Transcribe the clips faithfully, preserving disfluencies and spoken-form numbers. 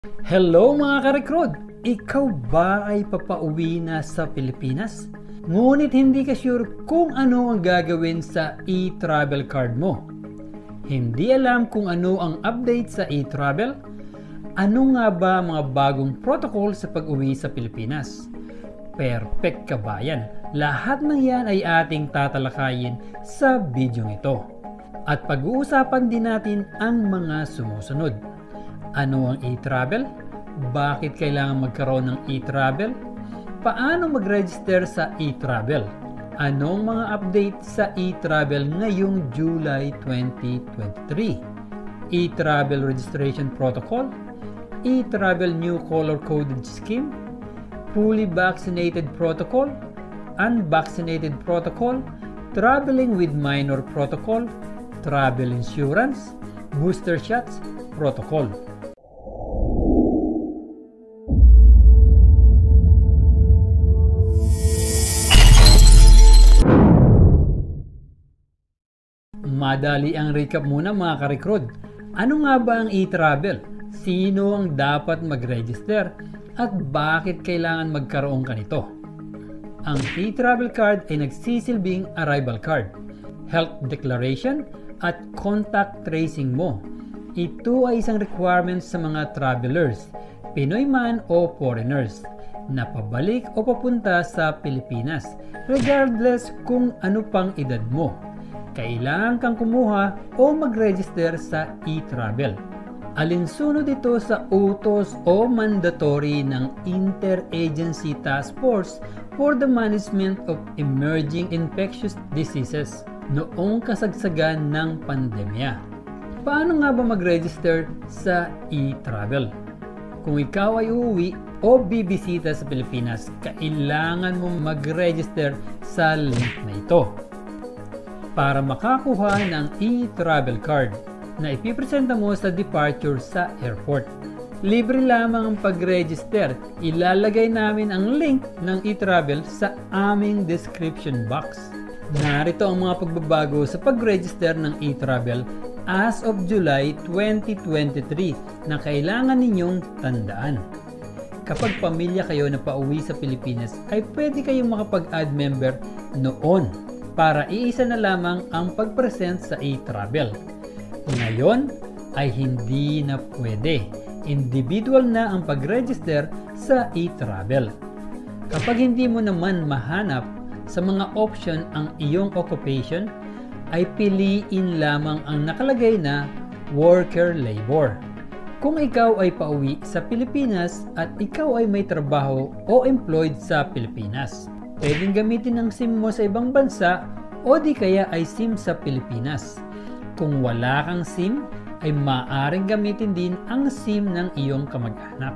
Hello mga ka-recruit! Ikaw ba ay papauwi na sa Pilipinas? Ngunit hindi ka sure kung ano ang gagawin sa e-travel card mo. Hindi alam kung ano ang update sa e-travel? Ano nga ba ang mga bagong protocol sa pag-uwi sa Pilipinas? Perfect ka ba yan? Lahat ng yan ay ating tatalakayin sa video ito. At pag-uusapan din natin ang mga sumusunod. Ano ang e-travel? Bakit kailangan magkaroon ng e-travel? Paano mag-register sa e-travel? Anong mga update sa e-travel ngayong July twenty twenty-three? E-travel registration protocol? E-travel new color-coded scheme? Fully vaccinated protocol? Unvaccinated protocol? Traveling with minor protocol? Travel insurance? Booster shots protocol? Madali ang recap muna mga ka-recruit. Ano nga ba ang e-travel? Sino ang dapat mag-register? At bakit kailangan magkaroon ka nito? Ang e-travel card ay nagsisilbing arrival card, health declaration, at contact tracing mo. Ito ay isang requirement sa mga travelers, Pinoy man o foreigners, na pabalik o papunta sa Pilipinas, regardless kung ano pang edad mo. Kailangan kang kumuha o mag-register sa e-travel. Alinsunod ito sa utos o mandatory ng Interagency Task Force for the Management of Emerging Infectious Diseases noong kasagsagan ng pandemya. Paano nga ba mag-register sa e-travel? Kung ikaw ay uuwi o bibisita sa Pilipinas, kailangan mo mag-register sa link na ito. Para makakuha ng e-travel card na ipipresenta mo sa departure sa airport. Libre lamang ang pag-register. Ilalagay namin ang link ng e-travel sa aming description box. Narito ang mga pagbabago sa pag-register ng e-travel as of July twenty twenty-three na kailangan ninyong tandaan. Kapag pamilya kayo na pauwi sa Pilipinas, ay pwede kayong makapag-add member noon para iisa na lamang ang pag-present sa e-travel. Ngayon ay hindi na pwede. Individual na ang pag-register sa e-travel. Kapag hindi mo naman mahanap sa mga option ang iyong occupation, ay piliin lamang ang nakalagay na worker labor. Kung ikaw ay pauwi sa Pilipinas at ikaw ay may trabaho o employed sa Pilipinas, pwedeng gamitin ang SIM mo sa ibang bansa o di kaya ay SIM sa Pilipinas. Kung wala kang SIM, ay maaaring gamitin din ang SIM ng iyong kamag-anak.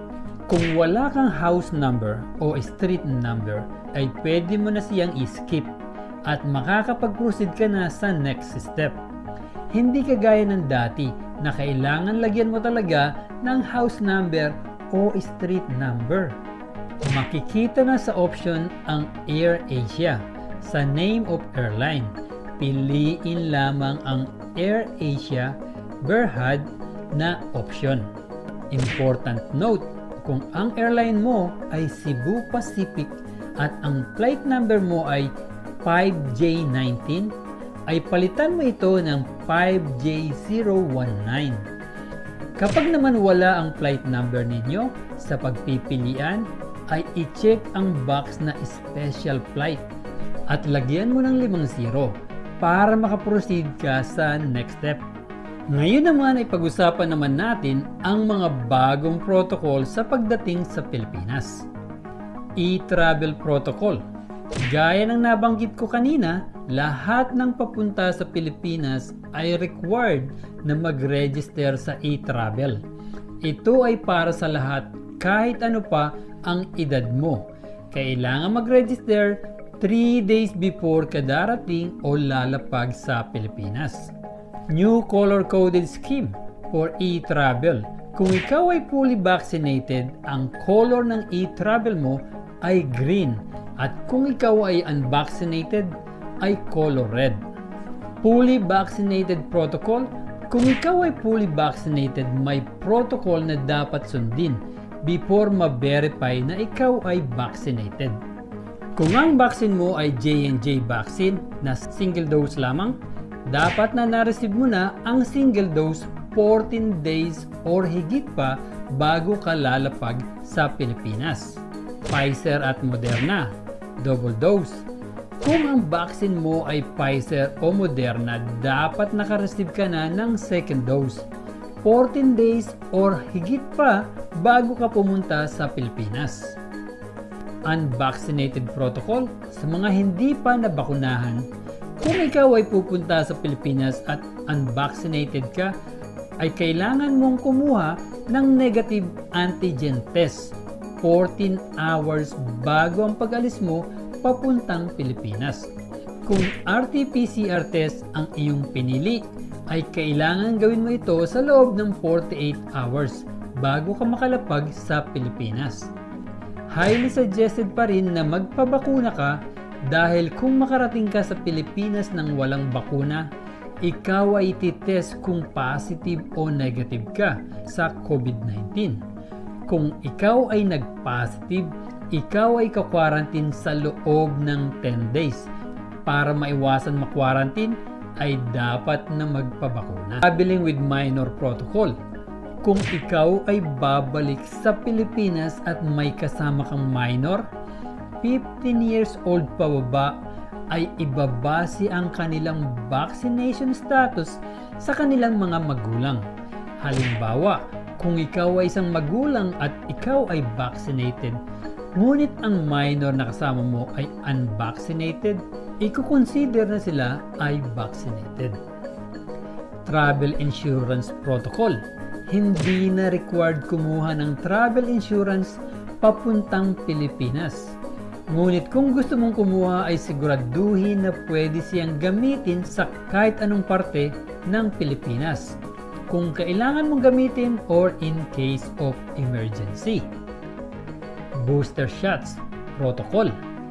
Kung wala kang house number o street number, ay pwede mo na siyang i-skip at makakapag-proceed ka na sa next step. Hindi kagaya ng dati na kailangan lagyan mo talaga ng house number o street number. Makikita na sa option ang AirAsia sa name of airline. Piliin lamang ang AirAsia Berhad na option. Important note, kung ang airline mo ay Cebu Pacific at ang flight number mo ay five J nineteen, ay palitan mo ito ng five J zero one nine. Kapag naman wala ang flight number ninyo sa pagpipilian, ay i-check ang box na special flight at lagyan mo ng limang zero para makaproceed ka sa next step. Ngayon naman ay pag-usapan naman natin ang mga bagong protocol sa pagdating sa Pilipinas. E-travel protocol. Gaya ng nabanggit ko kanina, lahat ng papunta sa Pilipinas ay required na mag-register sa e-travel. Ito ay para sa lahat kahit ano pa ang edad mo. Kailangan mag-register three days before ka darating o lalapag sa Pilipinas. New color-coded scheme for e-travel. Kung ikaw ay fully vaccinated, ang color ng e-travel mo ay green. At kung ikaw ay unvaccinated, ay color red. Fully vaccinated protocol, Kung ikaw ay fully vaccinated, may protocol na dapat sundin before ma-verify na ikaw ay vaccinated. Kung ang vaccine mo ay J and J vaccine na single dose lamang, dapat na na-receive mo na ang single dose fourteen days or higit pa bago ka lalapag sa Pilipinas. Pfizer at Moderna, double dose. Kung ang vaccine mo ay Pfizer o Moderna, dapat naka-receive ka na ng second dose fourteen days or higit pa bago ka pumunta sa Pilipinas. Unvaccinated protocol sa mga hindi pa nabakunahan. Kung ikaw ay pupunta sa Pilipinas at unvaccinated ka, ay kailangan mong kumuha ng negative antigen test fourteen hours bago ang pag-alis mo papuntang Pilipinas. Kung R T P C R test ang iyong pinili, ay kailangan gawin mo ito sa loob ng forty-eight hours bago ka makalapag sa Pilipinas. Highly suggested pa rin na magpabakuna ka dahil kung makarating ka sa Pilipinas ng walang bakuna, ikaw ay ititest kung positive o negative ka sa COVID nineteen. Kung ikaw ay nag-positive, ikaw ay ka-quarantine sa loob ng ten days. Para maiwasan ma-quarantine, ay dapat na magpabakuna. Traveling with minor protocol. Kung ikaw ay babalik sa Pilipinas at may kasama kang minor, fifteen years old pababa, ay ibabase ang kanilang vaccination status sa kanilang mga magulang. Halimbawa, kung ikaw ay isang magulang at ikaw ay vaccinated, ngunit ang minor na kasama mo ay unvaccinated, iko-consider na sila ay vaccinated. Travel insurance protocol. Hindi na required kumuha ng travel insurance papuntang Pilipinas. Ngunit kung gusto mong kumuha ay siguraduhin na pwede siyang gamitin sa kahit anong parte ng Pilipinas kung kailangan mong gamitin or in case of emergency. Booster shots protocol.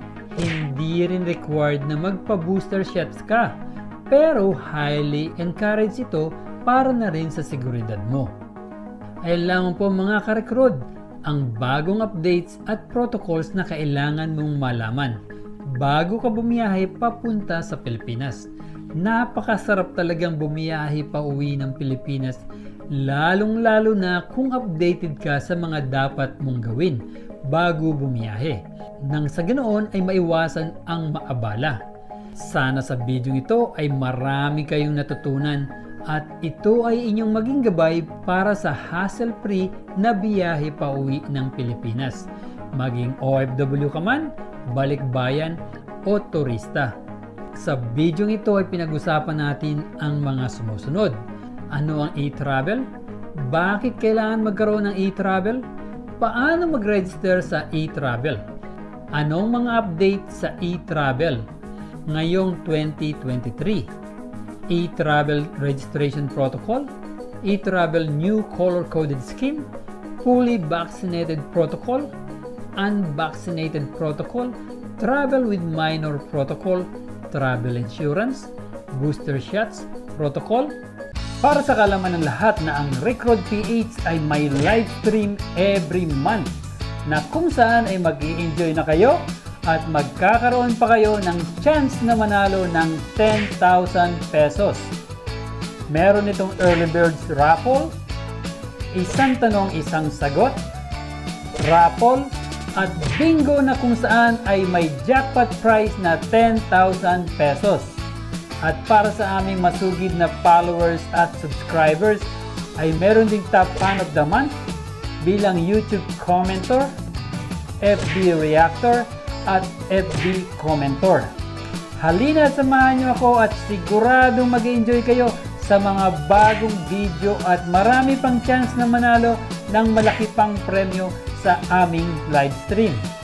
Hindi rin required na magpa-booster shots ka, pero highly encouraged ito para na rin sa seguridad mo. Ayan lamang po mga ka-recruit, ang bagong updates at protocols na kailangan mong malaman bago ka bumiyahe papunta sa Pilipinas. Napakasarap talagang bumiyahe pa uwi ng Pilipinas, lalong lalo na kung updated ka sa mga dapat mong gawin bago bumiyahe, nang sa ganoon ay maiwasan ang maabala. Sana sa video ito ay marami kayong natutunan at ito ay inyong maging gabay para sa hassle-free na biyahe pa uwi ng Pilipinas, maging O F W ka man, balikbayan o turista. Sa video ito ay pinag-usapan natin ang mga sumusunod. Ano ang e-travel? Bakit kailangan magkaroon ng e-travel? Paano mag-register sa e-travel? Anong mga update sa e-travel ngayong twenty twenty-three? E-travel registration protocol, e-travel new color-coded scheme, fully vaccinated protocol, unvaccinated protocol, travel with minor protocol, travel insurance, booster shots protocol. Para sa kalaman ng lahat na ang Recruit P H ay may live stream every month na kung saan ay mag-i-enjoy na kayo at magkakaroon pa kayo ng chance na manalo ng ten thousand pesos. Meron itong early birds raffle, isang tanong isang sagot, raffle, at bingo na kung saan ay may jackpot prize na ten thousand pesos. At para sa aming masugid na followers at subscribers ay meron ding top fan of the month bilang YouTube commenter, F B reactor, at F B commenter. Halina, samahan niyo ako at siguradong mag-enjoy kayo sa mga bagong video at marami pang chance na manalo ng malaki pang premyo sa aming live stream.